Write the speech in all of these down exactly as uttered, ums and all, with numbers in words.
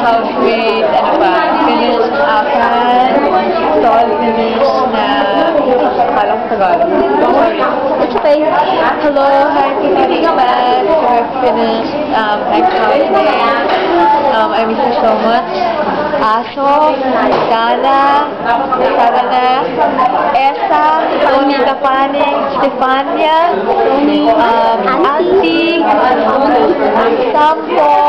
housemate, ano pa, Finnish akan, tall Finnish na, kalang Tagalog. Sorry. It's okay. Hello, hi, Cathy back to my Finnish um, ex-housemate. Um, I miss you so much. Aso, Dana, Sarana, Esa, Tony Tapane, Stefania, um, Auntie, Sampo,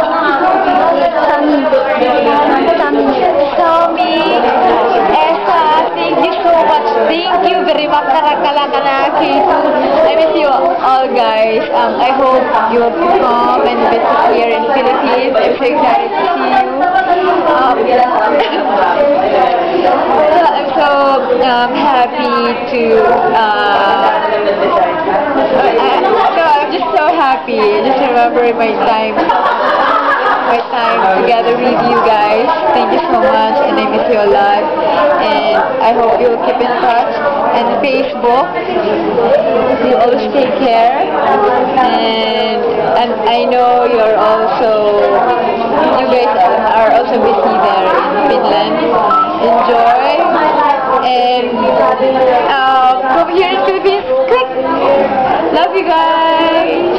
Sami, Esa, thank you so much. Thank you very much. Karakalakanaki. I miss you all, guys. Um, I hope you will come and visit here in Philippines. I'm so excited to see you. Um, so I'm so um, happy to. Uh, I, no, I'm just so happy. Just remember my time. My time together with you guys. Thank you so much, and I miss you a lot. And I hope you'll keep in touch. And Facebook, you always take care. And and I know you're also, you guys are also busy there in Finland. Enjoy. And um, from here in Philippines, quick. Love you guys.